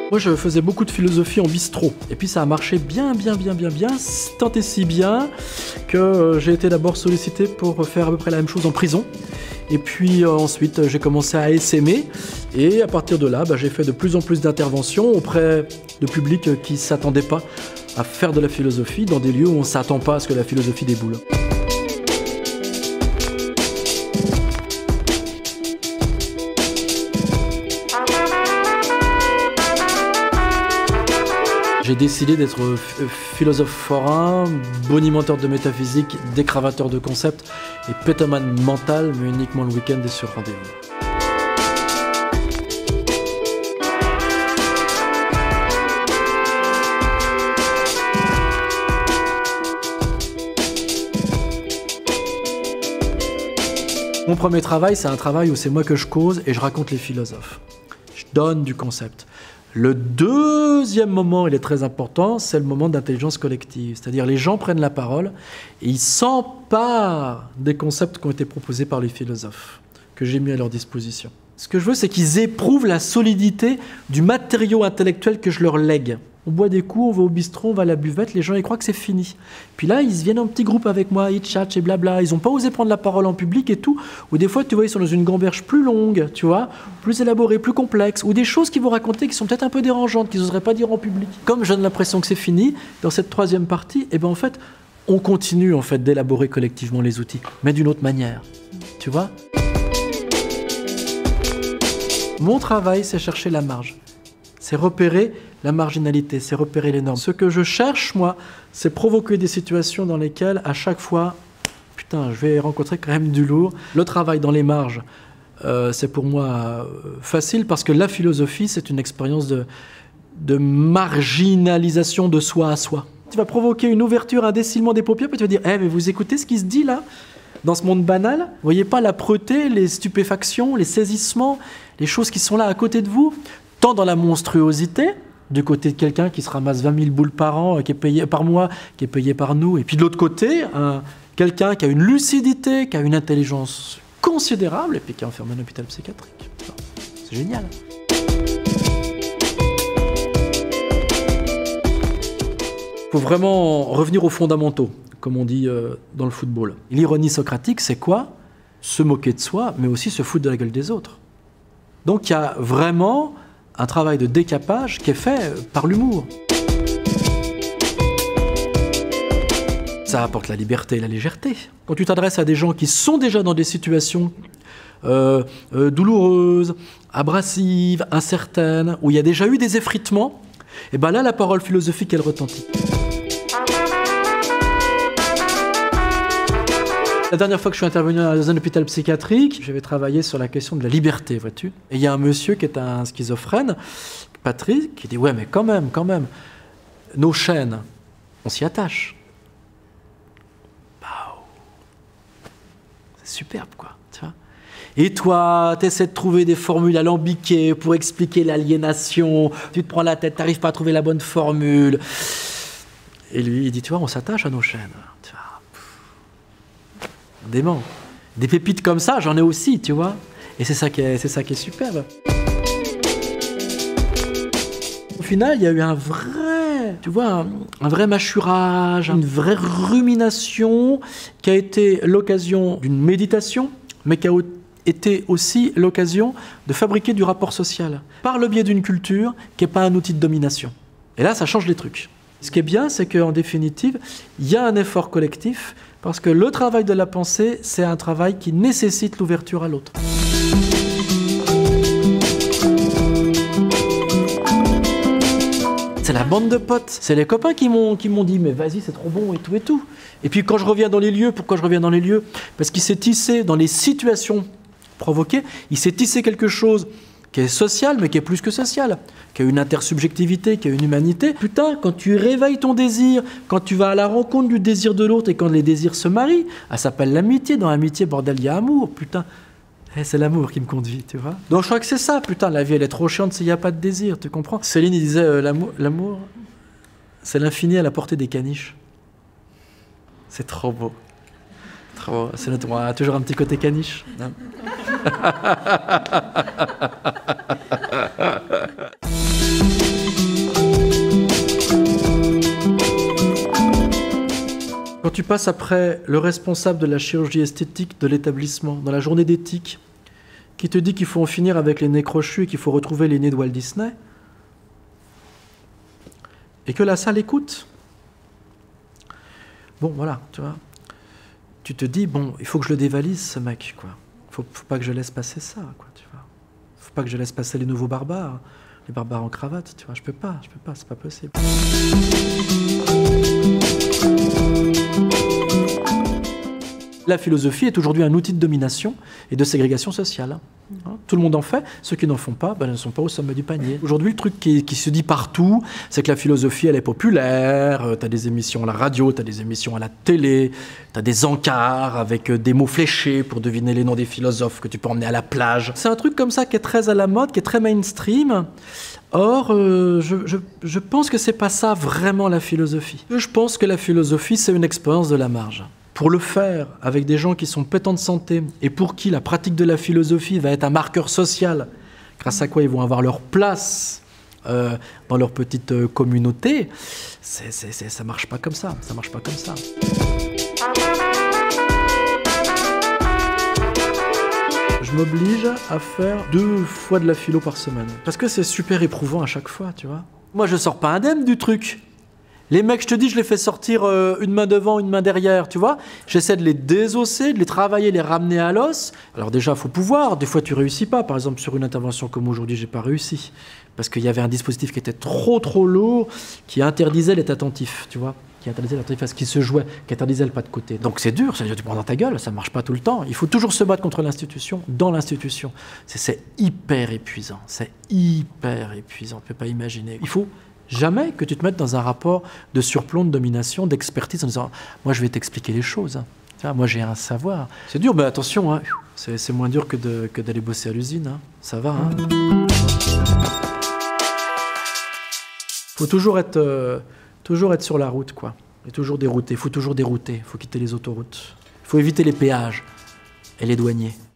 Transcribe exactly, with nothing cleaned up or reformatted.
Moi, je faisais beaucoup de philosophie en bistrot. Et puis, ça a marché bien, bien, bien, bien, bien, tant et si bien que euh, j'ai été d'abord sollicité pour faire à peu près la même chose en prison. Et puis euh, ensuite, j'ai commencé à essaimer. Et à partir de là, bah, j'ai fait de plus en plus d'interventions auprès de publics qui ne s'attendaient pas à faire de la philosophie dans des lieux où on ne s'attend pas à ce que la philosophie déboule. J'ai décidé d'être philosophe forain, bonimenteur de métaphysique, décravateur de concepts et pétomane mental, mais uniquement le week-end et sur rendez-vous. Mon premier travail, c'est un travail où c'est moi que je cause et je raconte les philosophes. Je donne du concept. Le deuxième moment, il est très important, c'est le moment d'intelligence collective. C'est-à-dire les gens prennent la parole et ils s'emparent des concepts qui ont été proposés par les philosophes, que j'ai mis à leur disposition. Ce que je veux, c'est qu'ils éprouvent la solidité du matériau intellectuel que je leur lègue. On boit des coups, on va au bistrot, on va à la buvette, les gens ils croient que c'est fini. Puis là, ils viennent en petit groupe avec moi, ils tchatchent et blabla. Ils n'ont pas osé prendre la parole en public et tout. Ou des fois, tu vois, ils sont dans une gamberge plus longue, tu vois, plus élaborée, plus complexe. Ou des choses qu'ils vont raconter qui sont peut-être un peu dérangeantes, qu'ils n'oseraient pas dire en public. Comme je donne l'impression que c'est fini, dans cette troisième partie, eh ben en fait, on continue en fait d'élaborer collectivement les outils, mais d'une autre manière. Tu vois ? Mon travail, c'est chercher la marge. C'est repérer la marginalité, c'est repérer les normes. Ce que je cherche, moi, c'est provoquer des situations dans lesquelles, à chaque fois, putain, je vais rencontrer quand même du lourd. Le travail dans les marges, euh, c'est pour moi euh, facile, parce que la philosophie, c'est une expérience de, de marginalisation de soi à soi. Tu vas provoquer une ouverture, un dessilement des paupières, puis tu vas dire, eh, mais vous écoutez ce qui se dit là ? Dans ce monde banal, vous voyez pas l'âpreté, les stupéfactions, les saisissements, les choses qui sont là à côté de vous ? Tant dans la monstruosité, du côté de quelqu'un qui se ramasse vingt mille boules par an, qui est payé par mois, qui est payé par nous, et puis de l'autre côté, un, quelqu'un qui a une lucidité, qui a une intelligence considérable, et puis qui est enfermé en hôpital psychiatrique. C'est génial. Il faut vraiment revenir aux fondamentaux, comme on dit euh, dans le football. L'ironie socratique, c'est quoi ? Se moquer de soi, mais aussi se foutre de la gueule des autres. Donc il y a vraiment un travail de décapage qui est fait par l'humour. Ça apporte la liberté et la légèreté. Quand tu t'adresses à des gens qui sont déjà dans des situations euh, euh, douloureuses, abrasives, incertaines, où il y a déjà eu des effritements, et bien là, la parole philosophique, elle retentit. La dernière fois que je suis intervenu dans un hôpital psychiatrique, j'avais travaillé sur la question de la liberté, vois-tu. Et il y a un monsieur qui est un schizophrène, Patrick, qui dit « Ouais, mais quand même, quand même, nos chaînes, on s'y attache. » C'est superbe, quoi, tu vois. Et toi, tu essaies de trouver des formules alambiquées pour expliquer l'aliénation, tu te prends la tête, tu n'arrives pas à trouver la bonne formule. Et lui, il dit « Tu vois, on s'attache à nos chaînes. » Tu vois. Dément. Des pépites comme ça, j'en ai aussi, tu vois. Et c'est ça qui est, c'est ça qui est superbe. Au final, il y a eu un vrai, tu vois, un, un vrai mâchurage, une vraie rumination qui a été l'occasion d'une méditation, mais qui a été aussi l'occasion de fabriquer du rapport social par le biais d'une culture qui n'est pas un outil de domination. Et là, ça change les trucs. Ce qui est bien, c'est qu'en définitive, il y a un effort collectif, parce que le travail de la pensée, c'est un travail qui nécessite l'ouverture à l'autre. C'est la bande de potes, c'est les copains qui m'ont qui m'ont dit « mais vas-y, c'est trop bon et tout et tout ». Et puis quand je reviens dans les lieux, pourquoi je reviens dans les lieux? Parce qu'il s'est tissé dans les situations provoquées, il s'est tissé quelque chose qui est social, mais qui est plus que social, qui a une intersubjectivité, qui a une humanité. Putain, quand tu réveilles ton désir, quand tu vas à la rencontre du désir de l'autre et quand les désirs se marient, ça s'appelle l'amitié. Dans l'amitié, bordel, il y a amour, putain. Eh, c'est l'amour qui me conduit, tu vois. Donc je crois que c'est ça, putain, la vie, elle est trop chiante s'il n'y a pas de désir, tu comprends? Céline, il disait, euh, l'amour, l'amour, c'est l'infini à la portée des caniches. C'est trop beau. Trop beau. C'est notre... On a toujours un petit côté caniche. Non Quand tu passes après le responsable de la chirurgie esthétique de l'établissement, dans la journée d'éthique, qui te dit qu'il faut en finir avec les nez crochus et qu'il faut retrouver les nez de Walt Disney, et que la salle écoute. Bon, voilà, tu vois. Tu te dis, bon, il faut que je le dévalise, ce mec, quoi. Faut, faut pas que je laisse passer ça, quoi, tu vois. Faut pas que je laisse passer les nouveaux barbares, les barbares en cravate, tu vois. Je peux pas, je peux pas, c'est pas possible. La philosophie est aujourd'hui un outil de domination et de ségrégation sociale. Hein, tout le monde en fait, ceux qui n'en font pas, ben, ne sont pas au sommet du panier. Aujourd'hui, le truc qui, qui se dit partout, c'est que la philosophie, elle est populaire, euh, tu as des émissions à la radio, tu as des émissions à la télé, tu as des encarts avec euh, des mots fléchés pour deviner les noms des philosophes que tu peux emmener à la plage. C'est un truc comme ça qui est très à la mode, qui est très mainstream. Or, euh, je, je, je pense que c'est pas ça vraiment la philosophie. Je pense que la philosophie, c'est une expérience de la marge. Pour le faire avec des gens qui sont pétants de santé et pour qui la pratique de la philosophie va être un marqueur social, grâce à quoi ils vont avoir leur place euh, dans leur petite euh, communauté, c'est, c'est, c'est, ça marche pas comme ça, ça marche pas comme ça. Je m'oblige à faire deux fois de la philo par semaine, parce que c'est super éprouvant à chaque fois, tu vois. Moi, je sors pas indemne du truc. Les mecs, je te dis, je les fais sortir euh, une main devant, une main derrière, tu vois. J'essaie de les désosser, de les travailler, les ramener à l'os. Alors déjà, il faut pouvoir. Des fois, tu réussis pas. Par exemple, sur une intervention comme aujourd'hui, j'ai pas réussi. Parce qu'il y avait un dispositif qui était trop, trop lourd, qui interdisait l'être attentif, tu vois. Qui interdisait l'attentif à ce qui se jouait, qui interdisait le pas de côté. Donc c'est dur, ça veut dire tu prends dans ta gueule, ça marche pas tout le temps. Il faut toujours se battre contre l'institution, dans l'institution. C'est, c'est hyper épuisant, c'est hyper épuisant, on peut pas imaginer. Il faut jamais que tu te mettes dans un rapport de surplomb, de domination, d'expertise en disant « moi je vais t'expliquer les choses, hein. Tiens, moi j'ai un savoir ». C'est dur, mais attention, hein. c'est, c'est moins dur que, de, que d'aller bosser à l'usine, hein. Ça va. Hein. Faut toujours être, euh, toujours être sur la route, quoi. Et toujours dérouter, il faut toujours dérouter, il faut quitter les autoroutes. Il faut éviter les péages et les douaniers.